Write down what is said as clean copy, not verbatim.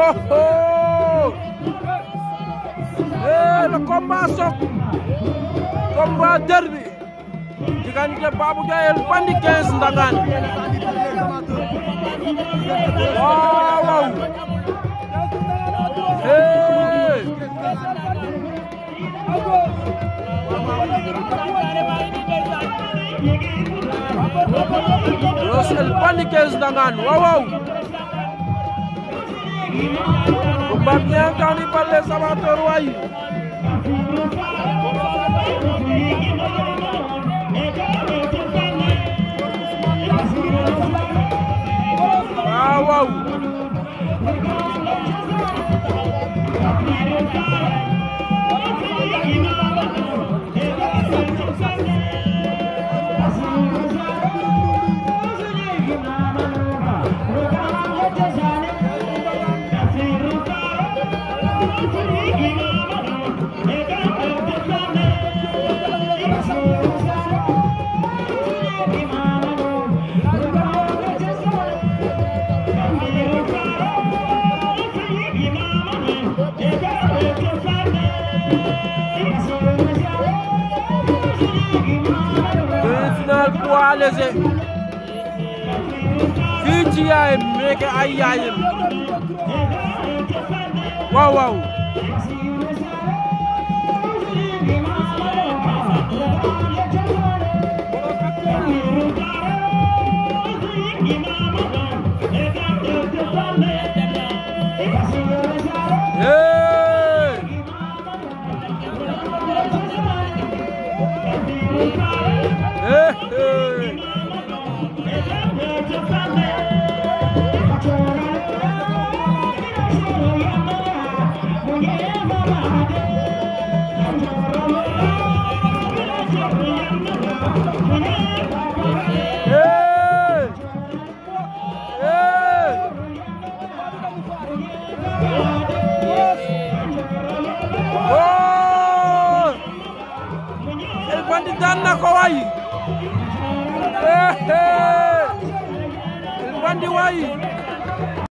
Le combat choc, combat derby diggante Babou Diaye El Bandit 15 Ndangaan. Waaw Los El Bandit 15 Ndangaan. Waaw combat bien gagné par les amateurs waay. Waaw final poids léger fii ci yaayam nekk ay yaayam. Waaw El Bandit daan na ko waay. El Bandit waay.